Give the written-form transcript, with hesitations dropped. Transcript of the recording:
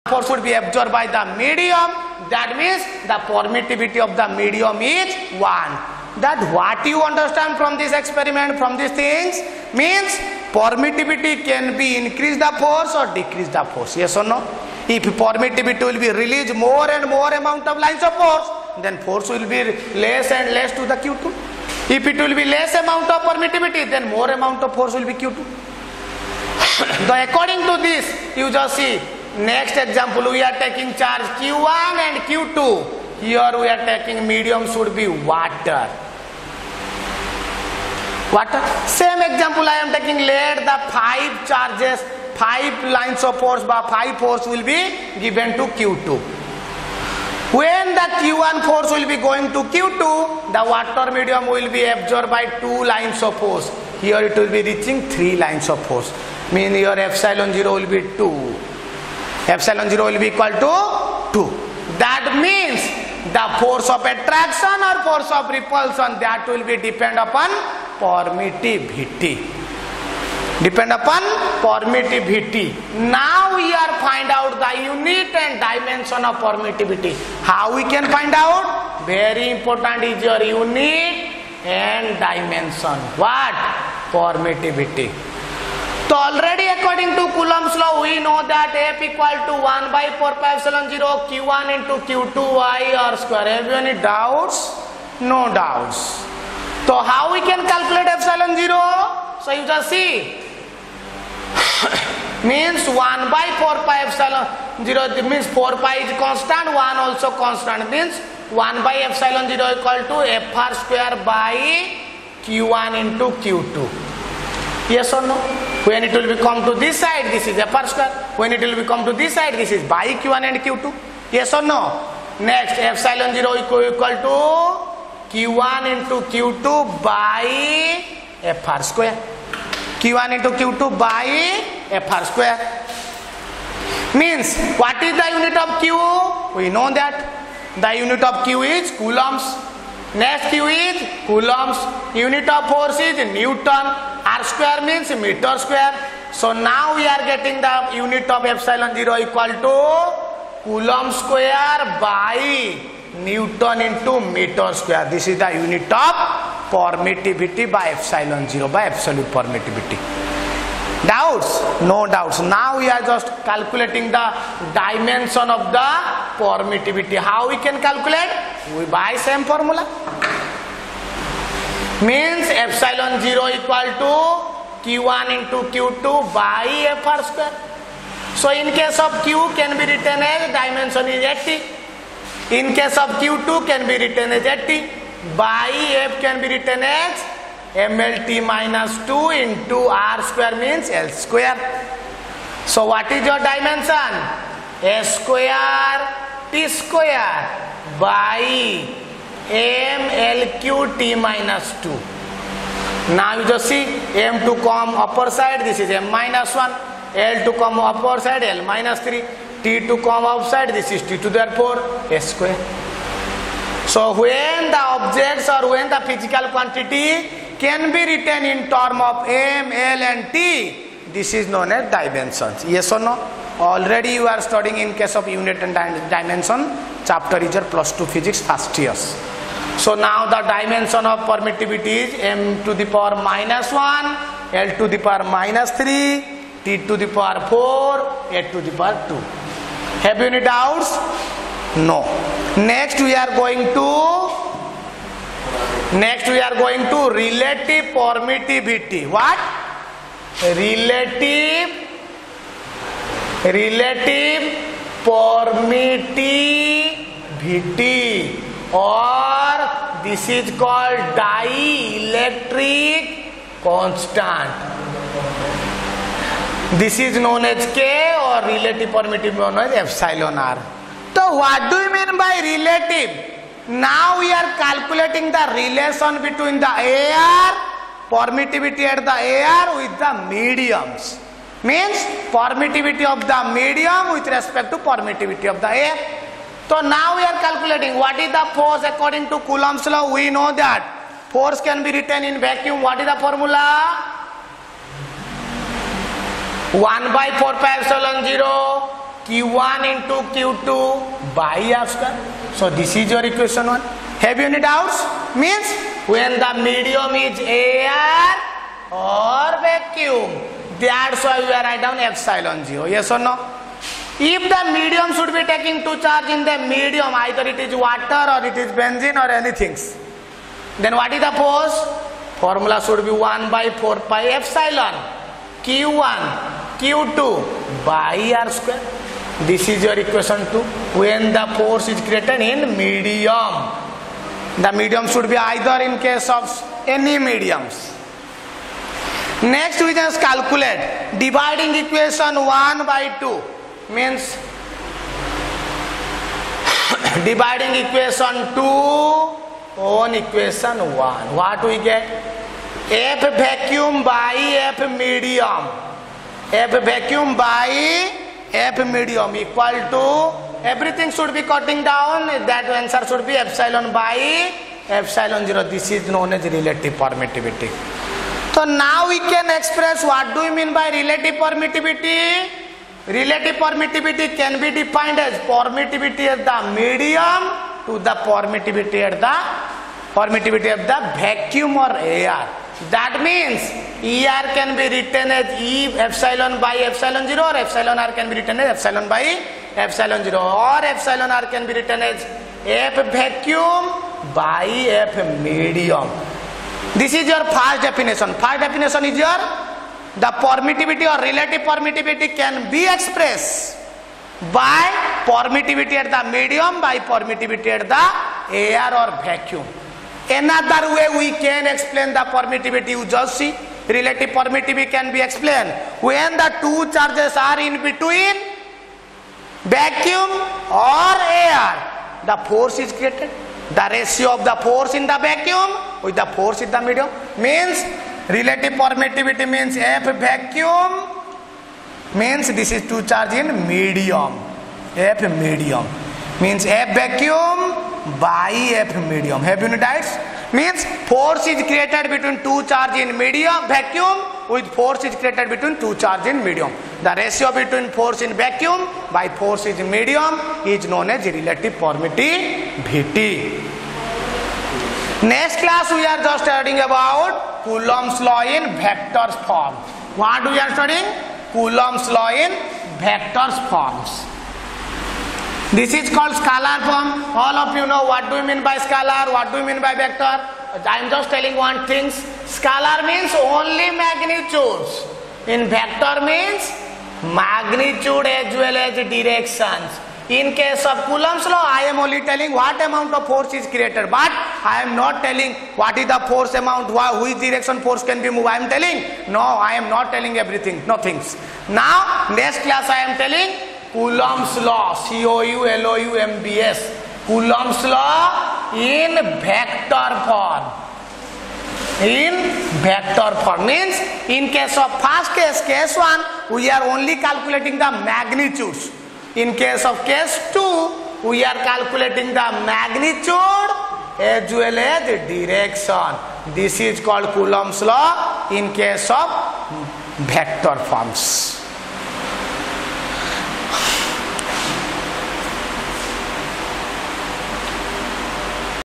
force would be absorbed by the medium. That means the permittivity of the medium is 1. That what you understand from this experiment, from these things, means permittivity can be increase the force or decrease the force. Yes or no? If permittivity will be release more and more amount of lines of force, then force will be less and less to the Q2. If it will be less amount of permittivity, then more amount of force will be Q2. So according to this, you just see, next example, we are taking charge Q1 and Q2. Here we are taking medium should be water. Water. Same example I am taking, let the 5 charges, 5 lines of force by 5 force will be given to Q2. When the Q1 force will be going to Q2, the water medium will be absorbed by 2 lines of force. Here it will be reaching 3 lines of force. Mean your epsilon 0 will be 2. Epsilon 0 will be equal to 2. That means the force of attraction or force of repulsion, that will be depend upon permittivity. Depend upon permittivity. Now we are find out the unit and dimension of permittivity. How we can find out? Very important is your unit and dimension. What? Permittivity. So already according to Coulomb's law, we know that F equal to 1 by 4 pi epsilon 0 Q1 into Q2 y r square. Have you any doubts? No doubts. So how we can calculate epsilon 0? So you just see. Means 1 by 4 pi epsilon 0 means 4 pi is constant, 1 also constant. Means 1 by epsilon 0 equal to fr square by Q1 into Q2. Yes or no? When it will come to this side, this is fr square. When it will come to this side, this is by Q1 and Q2. Yes or no? Next, epsilon 0 equal to Q1 into Q2 by fr square. Q1 into Q2 by fr square. Means, what is the unit of Q? We know that. The unit of Q is coulombs. Next Q is coulombs. Unit of force is Newton. R square means meter square. So now we are getting the unit of epsilon 0 equal to Coulomb square by Newton into meter square. This is the unit of permittivity by epsilon 0, by absolute permittivity. Doubts? No doubts. Now we are just calculating the dimension of the permittivity. How we can calculate? We by same formula. Means epsilon 0 equal to Q1 into Q2 by fr square. So in case of Q can be written as dimension is 80. In case of Q2 can be written as 80. By F can be written as MLT minus 2 into R square means L square. So what is your dimension? S square T square by MLQ T minus 2. Now you just see M to come upper side, this is M minus 1. L to come upper side, L minus 3. T to come outside, this is T to the 4, S square. So when the objects or when the physical quantity can be written in term of M, L and T, this is known as dimensions. Yes or no? Already you are studying in case of unit and dimension. Chapter is your +2 physics first years. So now the dimension of permittivity is M to the power minus 1, L to the power minus 3, T to the power 4, A to the power 2. Have you any doubts? No. Next we are going to relative permittivity. What? Relative permittivity, or this is called dielectric constant. This is known as K, or relative permittivity known as epsilon R. So what do you mean by relative? Now we are calculating the relation between the air, permittivity at the air with the mediums. Means permittivity of the medium with respect to permittivity of the air. So now we are calculating what is the force according to Coulomb's law. We know that force can be written in vacuum. What is the formula? 1 by 4 pi epsilon 0 Q1 into Q2 by half square. So this is your equation 1. Have you any doubts? Means when the medium is air or vacuum, that's why we are write down epsilon 0. Yes or no? If the medium should be taking two charge in the medium, either it is water or it is benzene or anything, then what is the force? Formula should be 1 by 4 pi epsilon Q1 Q2 by r square. This is your equation 2. When the force is created in medium, the medium should be either in case of any mediums. Next we just calculate dividing equation 1 by 2 means dividing equation 2 on equation 1. What we get? F vacuum by F medium. F vacuum by F medium equal to, everything should be cutting down, that answer should be epsilon by epsilon 0. This is known as relative permittivity. So now we can express what do we mean by relative permittivity. Relative permittivity can be defined as permittivity at the medium to the permittivity at the vacuum or air. That means ER can be written as E epsilon by epsilon 0, or epsilon R can be written as epsilon by epsilon 0, or epsilon R can be written as F vacuum by F medium. This is your first definition. First definition is your the permittivity or relative permittivity can be expressed by permittivity at the medium by permittivity at the air or vacuum. Another way we can explain the permittivity, you just see, relative permittivity can be explained when the two charges are in between vacuum or air, the force is created. The ratio of the force in the vacuum with the force in the medium means relative permittivity means F vacuum means this is two charge in medium. F medium means F vacuum by F medium. Have you noticed? Means force is created between two charge in medium vacuum with force is created between two charge in medium. The ratio between force in vacuum by force in medium is known as relative permittivity. Next class we are just studying about Coulomb's law in vectors form. What we are studying? Coulomb's law in vectors forms. This is called scalar form. All of you know what do you mean by scalar, what do you mean by vector. I am just telling one thing. Scalar means only magnitudes. In vector means magnitude as well as directions. In case of Coulomb's law, I am only telling what amount of force is created, but I am not telling what is the force amount, which direction force can be moved. I am telling, no, I am not telling everything, no things. Now, next class I am telling Coulomb's law, C-O-U-L-O-U-M-B-S. Coulomb's law in vector form. In vector form means in case of first case, case 1, we are only calculating the magnitudes. In case of case 2, we are calculating the magnitude as well as direction. This is called Coulomb's law in case of vector forms.